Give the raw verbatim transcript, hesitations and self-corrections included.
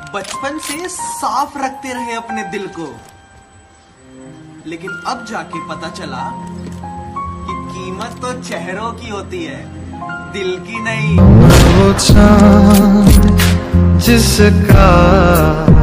बचपन से साफ रखते रहे अपने दिल को, लेकिन अब जाके पता चला कि कीमत तो चेहरों की होती है, दिल की नहीं। वो चांद जिसका